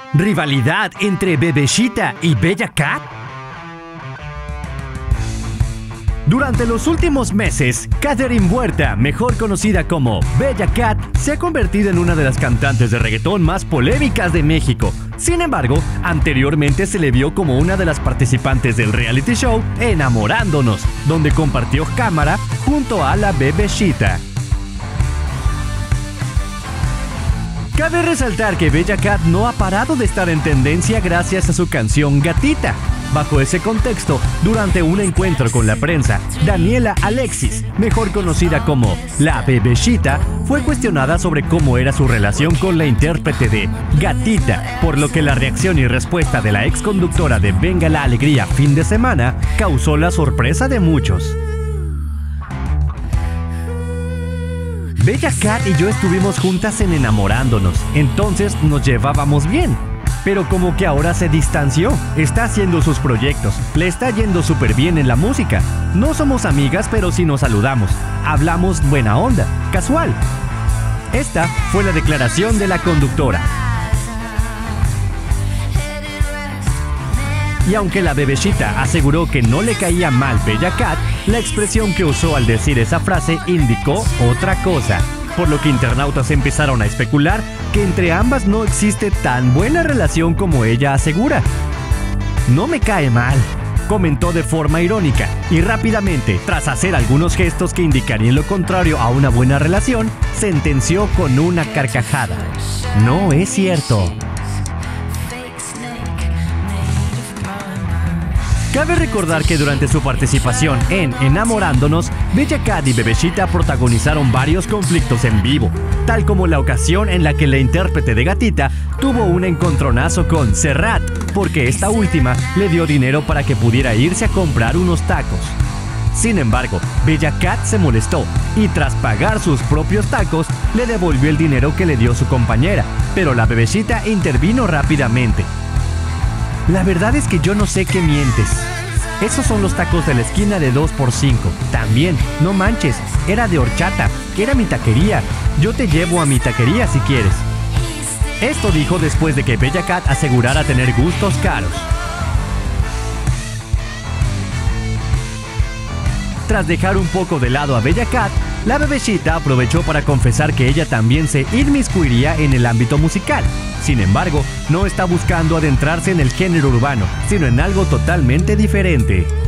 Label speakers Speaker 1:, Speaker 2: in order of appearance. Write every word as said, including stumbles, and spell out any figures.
Speaker 1: ¿Rivalidad entre Bebeshita y Bella Cat? Durante los últimos meses, Catherine Huerta, mejor conocida como Bella Cat, se ha convertido en una de las cantantes de reggaetón más polémicas de México. Sin embargo, anteriormente se le vio como una de las participantes del reality show Enamorándonos, donde compartió cámara junto a la Bebeshita. Cabe resaltar que Bella Cat no ha parado de estar en tendencia gracias a su canción Gatita. Bajo ese contexto, durante un encuentro con la prensa, Daniela Alexis, mejor conocida como la Bebeshita, fue cuestionada sobre cómo era su relación con la intérprete de Gatita, por lo que la reacción y respuesta de la ex conductora de Venga la Alegría fin de semana causó la sorpresa de muchos. Bella Cat y yo estuvimos juntas en Enamorándonos, entonces nos llevábamos bien. Pero como que ahora se distanció, está haciendo sus proyectos, le está yendo súper bien en la música. No somos amigas, pero sí nos saludamos, hablamos buena onda, casual. Esta fue la declaración de la conductora. Y aunque la Bebeshita aseguró que no le caía mal Bella Cat, la expresión que usó al decir esa frase indicó otra cosa, por lo que internautas empezaron a especular que entre ambas no existe tan buena relación como ella asegura. No me cae mal, comentó de forma irónica, y rápidamente, tras hacer algunos gestos que indicarían lo contrario a una buena relación, sentenció con una carcajada. No es cierto. Cabe recordar que durante su participación en Enamorándonos, Bella Cat y Bebeshita protagonizaron varios conflictos en vivo, tal como la ocasión en la que la intérprete de Gatita tuvo un encontronazo con Serrat, porque esta última le dio dinero para que pudiera irse a comprar unos tacos. Sin embargo, Bella Cat se molestó y tras pagar sus propios tacos, le devolvió el dinero que le dio su compañera, pero la Bebeshita intervino rápidamente. La verdad es que yo no sé qué mientes. Esos son los tacos de la esquina de dos por cinco. También, no manches, era de horchata, que era mi taquería. Yo te llevo a mi taquería si quieres. Esto dijo después de que Bella Cat asegurara tener gustos caros. Tras dejar un poco de lado a Bella Cat, la Bebeshita aprovechó para confesar que ella también se inmiscuiría en el ámbito musical. Sin embargo, no está buscando adentrarse en el género urbano, sino en algo totalmente diferente.